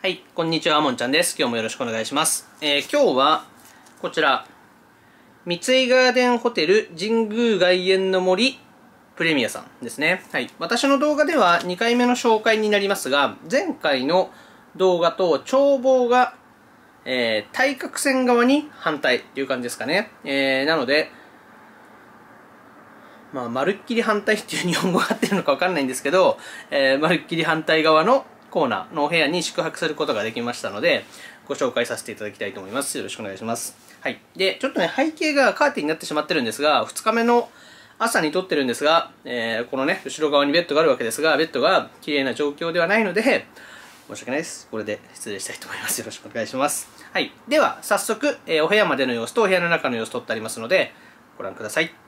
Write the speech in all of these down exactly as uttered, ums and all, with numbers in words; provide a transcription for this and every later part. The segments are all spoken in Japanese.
、こんにちは、もんちゃんです。今日もよろしくお願いします。えー、今日は、こちら、三井ガーデンホテル神宮外苑の森プレミアさんですね。はい。私の動画ではにかいめの紹介になりますが、前回の動画と眺望が、えー、対角線側に反対っていう感じですかね。えー、なので、まあ、まるっきり反対っていう日本語が合ってるのかわかんないんですけど、えー、まるっきり反対側のコーナーのお部屋に宿泊することができましたので、ご紹介させていただきたいと思います。よろしくお願いします。はい。で、ちょっとね、背景がカーテンになってしまってるんですが、ふつかめの朝に撮ってるんですが、えー、このね、後ろ側にベッドがあるわけですが、ベッドが綺麗な状況ではないので、申し訳ないです。これで失礼したいと思います。よろしくお願いします。はい。では、早速、えー、お部屋までの様子とお部屋の中の様子撮ってありますので、ご覧ください。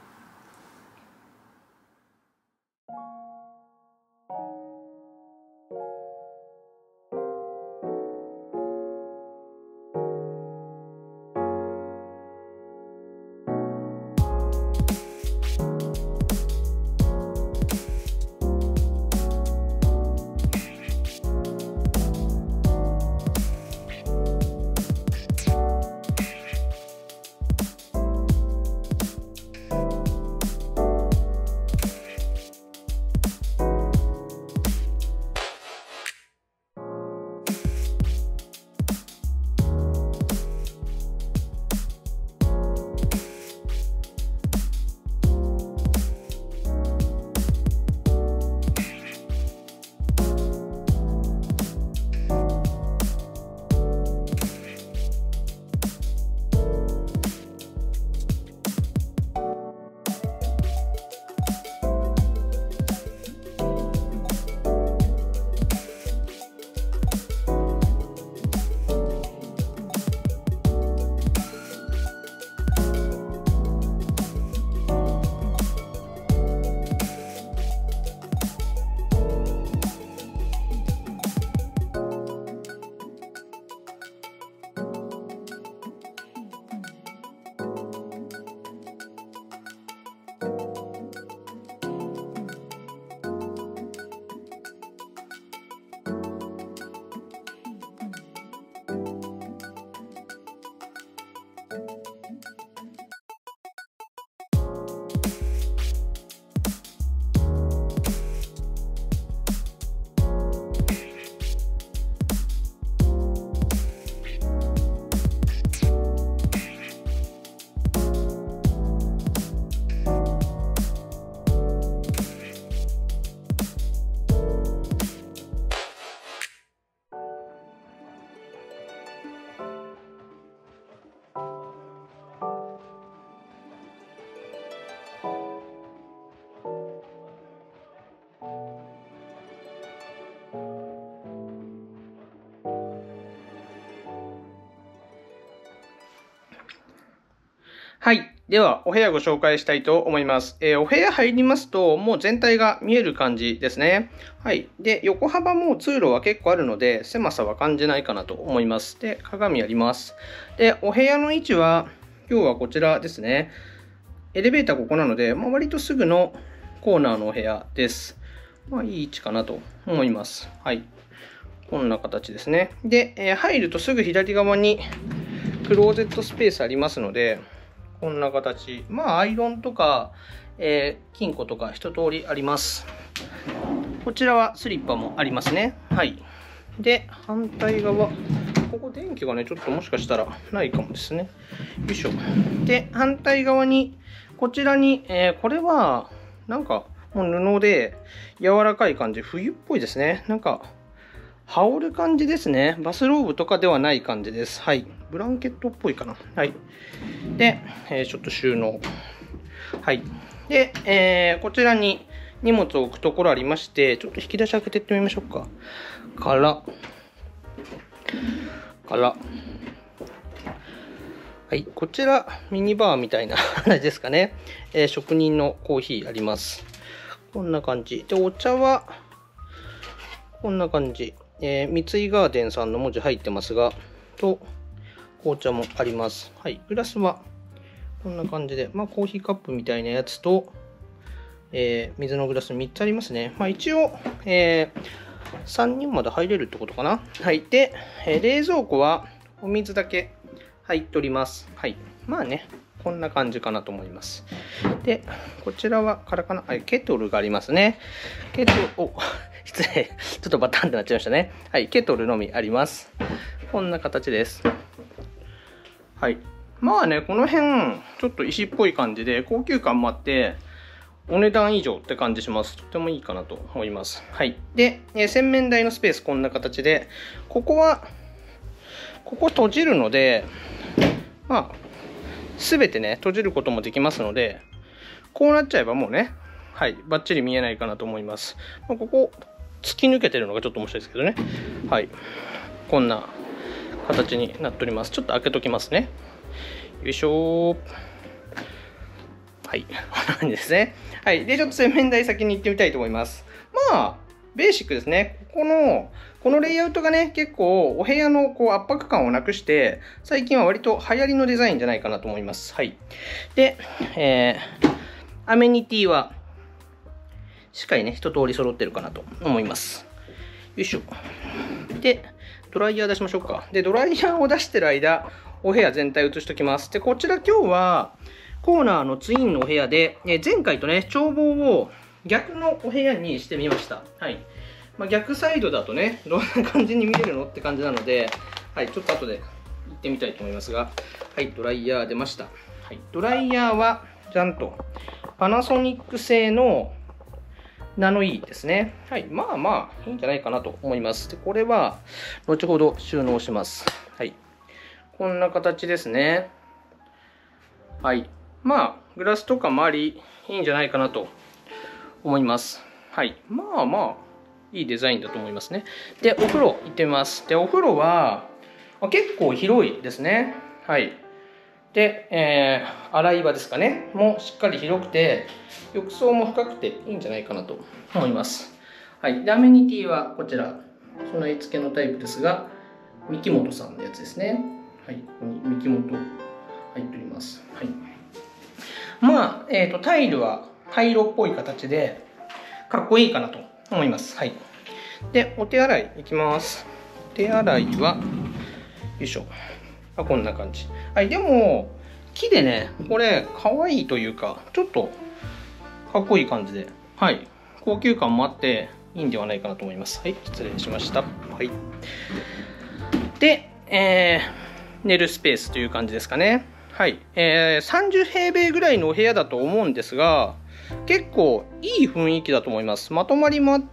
はい。では、お部屋ご紹介したいと思います。えー、お部屋入りますと、もう全体が見える感じですね。はい。で、横幅も通路は結構あるので、狭さは感じないかなと思います。で、鏡あります。で、お部屋の位置は、今日はこちらですね。エレベーターここなので、まあ、割とすぐのコーナーのお部屋です。まあ、いい位置かなと思います。はい。こんな形ですね。で、えー、入るとすぐ左側にクローゼットスペースありますので、こんな形。まあ、アイロンとか、えー、金庫とか一通りあります。こちらはスリッパもありますね。はい。で、反対側。ここ電気がね、ちょっともしかしたらないかもですね。よいしょ。で、反対側に、こちらに、えー、これは、なんか、もう布で柔らかい感じ。冬っぽいですね。なんか、羽織る感じですね。バスローブとかではない感じです。はい。ブランケットっぽいかな。はい。で、えー、ちょっと収納。はい。で、えー、こちらに荷物を置くところありまして、ちょっと引き出し開けていってみましょうか。から、から、はい。こちら、ミニバーみたいな話ですかね。えー、職人のコーヒーあります。こんな感じ。で、お茶は、こんな感じ。えー、三井ガーデンさんの文字入ってますが、と、紅茶もあります。はい。グラスは、こんな感じで、まあ、コーヒーカップみたいなやつと、えー、水のグラスみっつありますね。まあ、一応、えー、 さんにんまで入れるってことかな。はい。で、えー、冷蔵庫はお水だけ入っております。はい。まあね、こんな感じかなと思います。で、こちらは空かな。はい、ケトルがありますね。ケトル、お、失礼。ちょっとバタンってなっちゃいましたね。はい、ケトルのみあります。こんな形です。はい。まあね、この辺、ちょっと石っぽい感じで、高級感もあって、お値段以上って感じします。とてもいいかなと思います。はい。で、えー、洗面台のスペースこんな形で、ここは、ここ閉じるので、まあ、すべてね、閉じることもできますので、こうなっちゃえばもうね、はい、バッチリ見えないかなと思います。まあ、ここ、突き抜けてるのがちょっと面白いですけどね。はい。こんな形になっております。ちょっと開けときますね。よいしょー。はい。こんな感じですね。はい。で、ちょっと洗面台先に行ってみたいと思います。まあ、ベーシックですね。ここの、このレイアウトがね、結構お部屋のこう圧迫感をなくして、最近は割と流行りのデザインじゃないかなと思います。はい。で、えー、アメニティは、しっかりね、一通り揃ってるかなと思います。よいしょ。で、ドライヤー出しましょうか。で、ドライヤーを出してる間、お部屋全体移しときます。で、こちら今日は、コーナーのツインのお部屋で、前回とね、眺望を逆のお部屋にしてみました。はい。まあ、逆サイドだとね、どんな感じに見えるのって感じなので、はい、ちょっと後で行ってみたいと思いますが、はい、ドライヤー出ました。はい、ドライヤーは、ちゃんと、パナソニック製のナノイーですね。はい、まあまあ、いいんじゃないかなと思います。で、これは、後ほど収納します。はい。こんな形ですね。はい。まあ、グラスとかもあり、いいんじゃないかなと思います。はい。まあまあ、いいデザインだと思いますね。で、お風呂行ってみます。で、お風呂は、結構広いですね。はい。で、えー、洗い場ですかね。もしっかり広くて、浴槽も深くていいんじゃないかなと思います。はい。で、アメニティはこちら、備え付けのタイプですが、三木本さんのやつですね。はい。ここに三木本入っております。はい。まあ、えっと、タイルは灰色っぽい形で、かっこいいかなと思います。はい。で、お手洗いいきます。手洗いは、よいしょ。あ、こんな感じ。はい。でも、木でね、これ、可愛いというか、ちょっと、かっこいい感じで、はい。高級感もあって、いいんではないかなと思います。はい。失礼しました。はい。で、えー、寝るスペースという感じですかね。はい。えー、さんじゅうへいべいぐらいのお部屋だと思うんですが、結構いい雰囲気だと思います。まとまりもあって、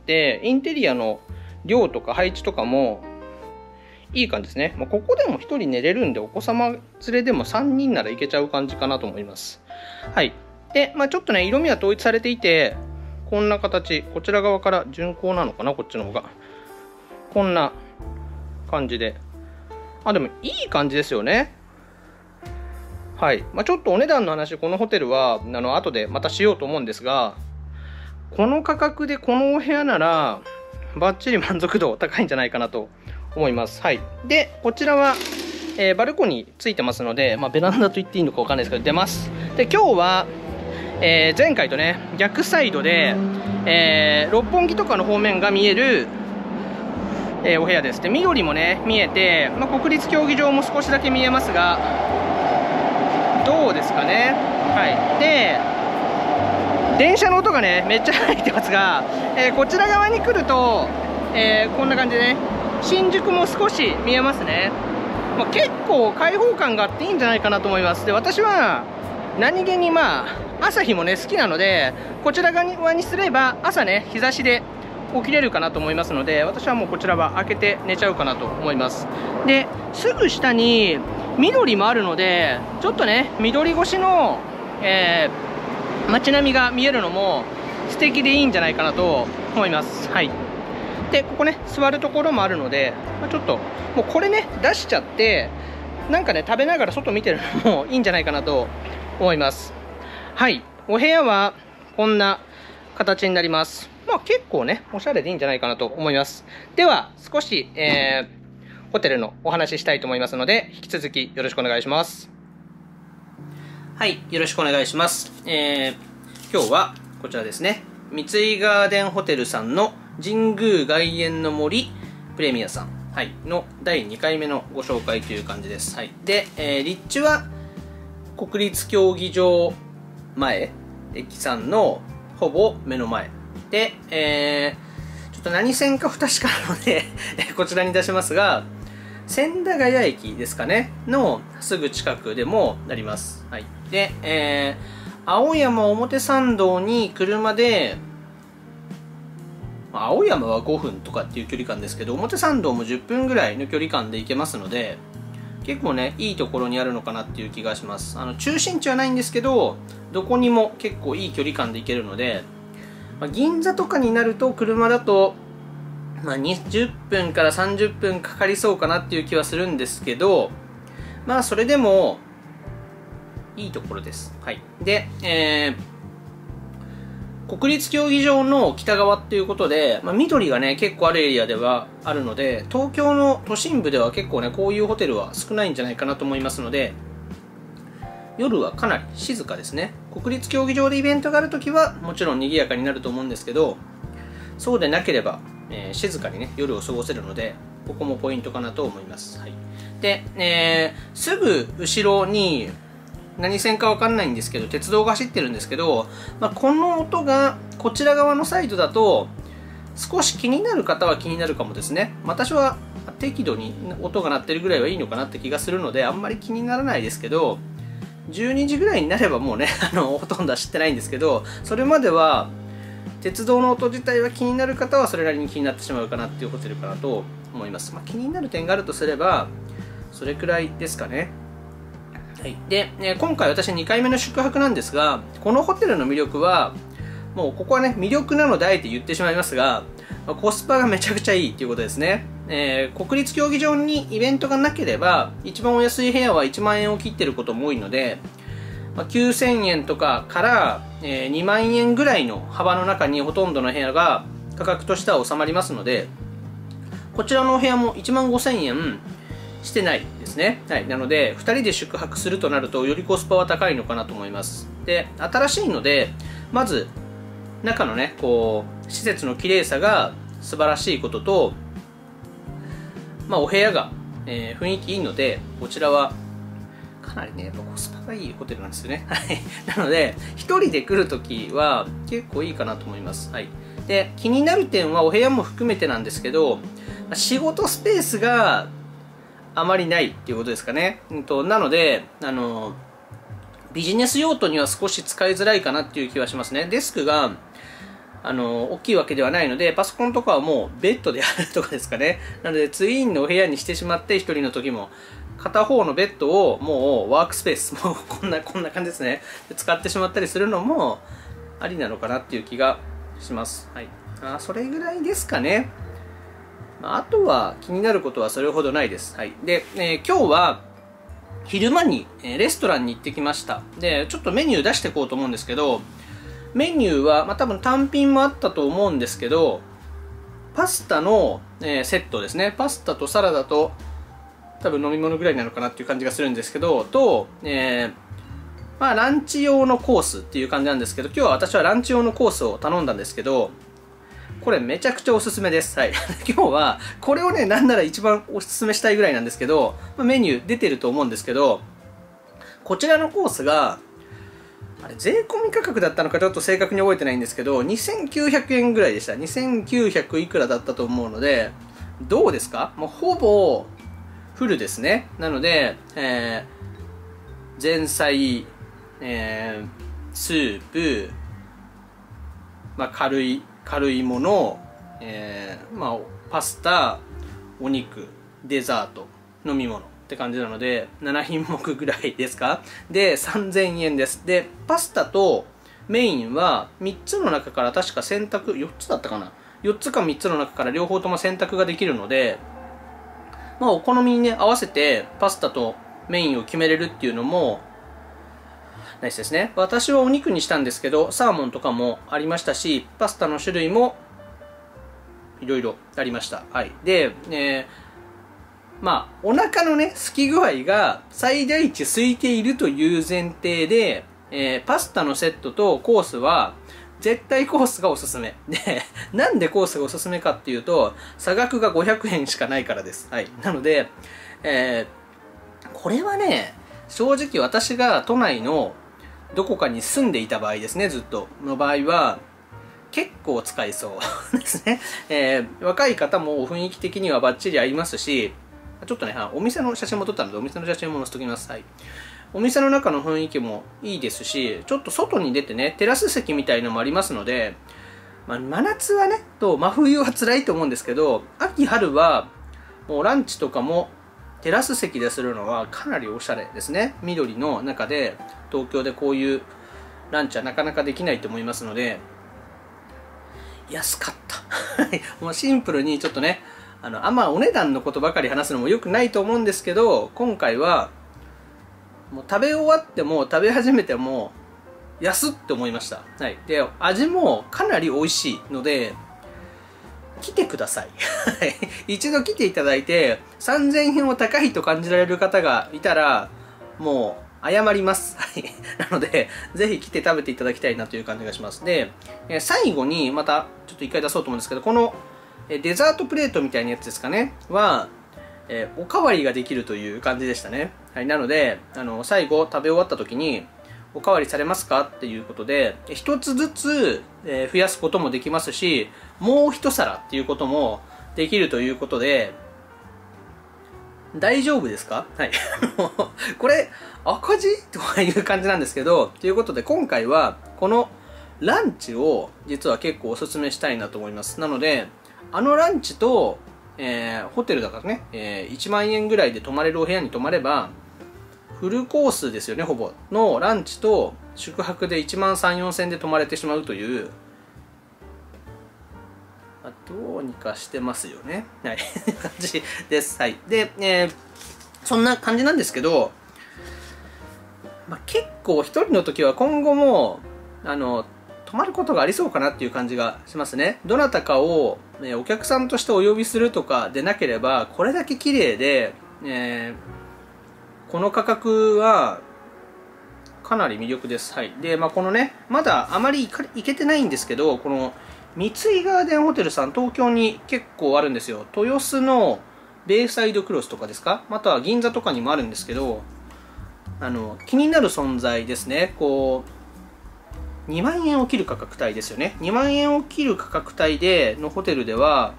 インテリアの量とか配置とかもいい感じですね。まあ、ここでもひとり寝れるんで、お子様連れでもさんにんならいけちゃう感じかなと思います。はい。で、まあ、ちょっとね、色味は統一されていて、こんな形、こちら側から順光なのかな、こっちの方が。こんな感じで。あ、でもいい感じですよね。はい。まあ、ちょっとお値段の話、このホテルは、あの、後でまたしようと思うんですが、この価格でこのお部屋なら、バッチリ満足度高いんじゃないかなと思います。はい。で、こちらは、えー、バルコニーついてますので、まあ、ベランダと言っていいのかわかんないですけど、出ます。で、今日は、えー、前回とね、逆サイドで、えー、六本木とかの方面が見える、えー、お部屋です。で、緑もね、見えて、まあ、国立競技場も少しだけ見えますが、どうですかね。はい。で、電車の音がね、めっちゃ入ってますが、えー、こちら側に来ると、えー、こんな感じでね、新宿も少し見えますね。まあ、結構開放感があっていいんじゃないかなと思います。で、私は何気にまあ朝日もね好きなので、こちら側にすれば朝ね日差しで起きれるかなと思いますので、私はもうこちらは開けて寝ちゃうかなと思います。で、すぐ下に緑もあるので、ちょっとね緑越しの、えー、街並みが見えるのも素敵でいいんじゃないかなと思います。はい。で、ここね座るところもあるので、まあ、ちょっともうこれね出しちゃって、なんかね食べながら外見てるのもいいんじゃないかなと思います。はい。お部屋はこんな形になります。まあ結構ねおしゃれでいいんじゃないかなと思います。では少し、えー、ホテルのお話ししたいと思いますので、引き続きよろしくお願いします。はい、よろしくお願いします。えー、今日はこちらですね、三井ガーデンホテルさんの神宮外苑の森プレミアさん、はい、のだいにかいめのご紹介という感じです。はい、で、えー、立地は国立競技場前駅さんのほぼ目の前で、えー、ちょっと何線か不確かなのでこちらに出しますが、千駄ヶ谷駅ですかねのすぐ近くでもあります。はい、で、えー、青山表参道に車で、青山はごふんとかっていう距離感ですけど、表参道もじゅっぷんぐらいの距離感で行けますので、結構ねいいところにあるのかなっていう気がします。あの中心地はないんですけど、どこにも結構いい距離感で行けるので、まあ、銀座とかになると車だと、まあ、にじゅっぷんからさんじゅっぷんかかりそうかなっていう気はするんですけど、まあそれでもいいところです。はい、で、えー、国立競技場の北側っていうことで、まあ、緑がね結構あるエリアではあるので、東京の都心部では結構ねこういうホテルは少ないんじゃないかなと思いますので、夜はかなり静かですね。国立競技場でイベントがあるときはもちろん賑やかになると思うんですけど、そうでなければ、えー、静かにね夜を過ごせるので、ここもポイントかなと思います。はい、で、えー、すぐ後ろに何線かわかんないんですけど鉄道が走ってるんですけど、まあ、この音がこちら側のサイトだと少し気になる方は気になるかもですね。私は適度に音が鳴ってるぐらいはいいのかなって気がするのであんまり気にならないですけど、じゅうにじぐらいになればもうねあのほとんどは知ってないんですけど、それまでは鉄道の音自体は気になる方はそれなりに気になってしまうかなっていうホテルかなと思います。まあ、気になる点があるとすればそれくらいですかね。はい、で、え今回私にかいめの宿泊なんですが、このホテルの魅力はもうここはね魅力なのであえて言ってしまいますが、コスパがめちゃくちゃいいということですね。えー、国立競技場にイベントがなければ一番お安い部屋はいちまんえんを切ってることも多いので、まあ、きゅうせんえんとかから、えー、にまんえんぐらいの幅の中にほとんどの部屋が価格としては収まりますので、こちらのお部屋もいちまんごせんえんしてないですね。はい、なのでふたりで宿泊するとなるとよりコスパは高いのかなと思います。で、新しいのでまず中のねこう施設の綺麗さが素晴らしいことと、まあ、お部屋が、えー、雰囲気いいので、こちらはかなりねやっぱコスパがいいホテルなんですよね。はい、なのでひとりで来るときは結構いいかなと思います。はい、で気になる点はお部屋も含めてなんですけど、仕事スペースがあまりないっていうことですかね。うんとなのであのビジネス用途には少し使いづらいかなっていう気はしますね。デスクがあの大きいわけではないので、パソコンとかはもうベッドであるとかですかね。なのでツインのお部屋にしてしまって、ひとりの時も片方のベッドをもうワークスペース、もうこんなこんな感じですね、使ってしまったりするのもありなのかなっていう気がします。はい、あそれぐらいですかね。あとは気になることはそれほどないです。はい、で、えー、今日は昼間にレストランに行ってきました。で、ちょっとメニュー出していこうと思うんですけど、メニューは、まあ、多分単品もあったと思うんですけど、パスタの、えー、セットですね。パスタとサラダと多分飲み物ぐらいなのかなっていう感じがするんですけど、と、えー、まあランチ用のコースっていう感じなんですけど、今日は私はランチ用のコースを頼んだんですけど、これめちゃくちゃおすすめです。はい、今日はこれをね、なんなら一番おすすめしたいぐらいなんですけど、メニュー出てると思うんですけど、こちらのコースがあれ税込み価格だったのかちょっと正確に覚えてないんですけど、にせんきゅうひゃくえんぐらいでした。にせんきゅうひゃくいくらだったと思うので、どうですか？もうほぼフルですね。なので、えー、前菜、えー、スープ、まあ、軽い軽いもの、えーまあ、パスタ、お肉、デザート、飲み物って感じなのでななひんもくぐらいですか。でさんぜんえんです。でパスタとメインはみっつの中から確か選択よっつだったかな、よっつかみっつの中から両方とも選択ができるので、まあ、お好みにね合わせてパスタとメインを決めれるっていうのもナイスですね。私はお肉にしたんですけど、サーモンとかもありましたし、パスタの種類もいろいろありました。はい、で、えーまあ、お腹のね、空き具合が最大値空いているという前提で、えー、パスタのセットとコースは絶対コースがおすすめ。で、なんでコースがおすすめかっていうと、差額がごひゃくえんしかないからです。はい。なので、えー、これはね、正直私が都内のどこかに住んでいた場合ですね、ずっとの場合は、結構使いそうですね。えー、若い方も雰囲気的にはバッチリ合いますし、ちょっとね、お店の写真も撮ったので、お店の写真も載せておきます。はい。お店の中の雰囲気もいいですし、ちょっと外に出てね、テラス席みたいのもありますので、まあ、真夏はね、と真冬は辛いと思うんですけど、秋春はもうランチとかもテラス席でするのはかなりおしゃれですね。緑の中で、東京でこういうランチはなかなかできないと思いますので、安かった。もうシンプルにちょっとね、あの、あんまお値段のことばかり話すのも良くないと思うんですけど、今回は、もう食べ終わっても食べ始めても安って思いました。はい。で、味もかなり美味しいので、来てください。一度来ていただいて、さんぜんえんを高いと感じられる方がいたら、もう、謝ります。はい。なので、ぜひ来て食べていただきたいなという感じがします。で、最後にまた、ちょっと一回出そうと思うんですけど、このデザートプレートみたいなやつですかね、は、えー、おかわりができるという感じでしたね。はい。なので、あの、最後食べ終わった時に、おかわりされますかっていうことで、一つずつ、えー、増やすこともできますし、もう一皿っていうこともできるということで、大丈夫ですか？はい。これ、赤字とかいう感じなんですけど、ということで今回は、このランチを実は結構おすすめしたいなと思います。なので、あのランチと、えー、ホテルだからね、えー、いちまんえんぐらいで泊まれるお部屋に泊まれば、フルコースですよね、ほぼ。のランチと宿泊でいちまんさん、よんせんで泊まれてしまうという、どうにかしてますよね。はい。感じです。はい。で、えー、そんな感じなんですけど、まあ、結構一人の時は今後も、あの、泊まることがありそうかなっていう感じがしますね。どなたかを、えー、お客さんとしてお呼びするとかでなければ、これだけ綺麗で、えー、この価格は、かなり魅力です。はい。で、まあ、このね、まだあまり行けてないんですけど、この、三井ガーデンホテルさん、東京に結構あるんですよ。豊洲のベイサイドクロスとかですか、または銀座とかにもあるんですけど、あの、気になる存在ですね。こう、にまんえんを切る価格帯ですよね。にまんえんを切る価格帯でのホテルでは、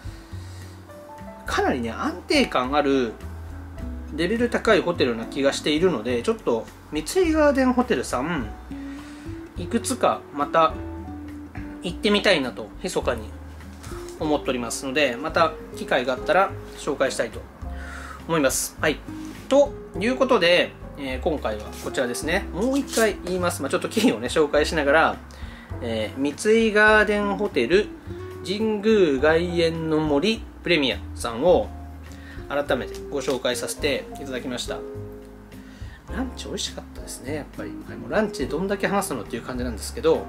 かなりね、安定感ある、レベル高いホテルな気がしているので、ちょっと三井ガーデンホテルさん、いくつかまた、行ってみたいなと密かに思っておりますので、また機会があったら紹介したいと思います。はい。ということで、えー、今回はこちらですね。もう一回言います。まあ、ちょっとキーをね、紹介しながら、えー、三井ガーデンホテル神宮外苑の森プレミアさんを改めてご紹介させていただきました。ランチ美味しかったですね、やっぱり。はい、もうランチでどんだけ話すのっていう感じなんですけど、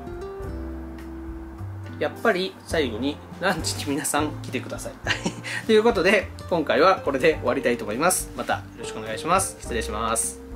やっぱり最後にランチに皆さん来てください。ということで、今回はこれで終わりたいと思います。またよろしくお願いします。失礼します。